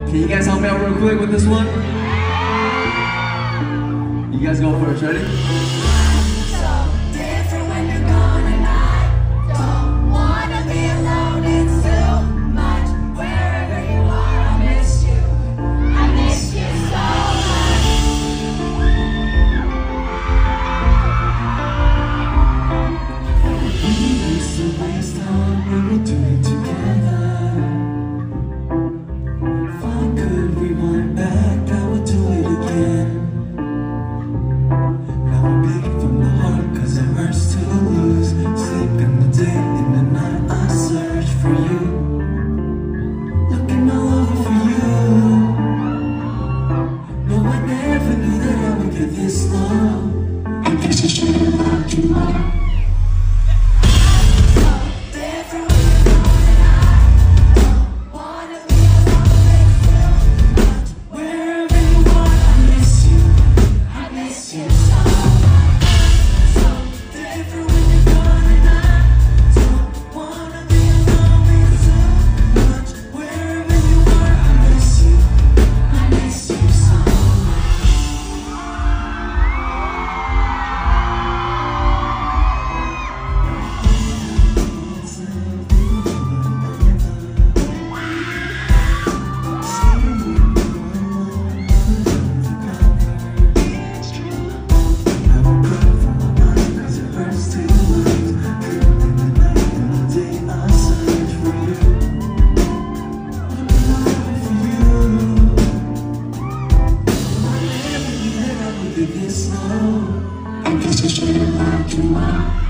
Can you guys help me out real quick with this one? You guys go first, ready? This slow, I'm just a straight rock you are.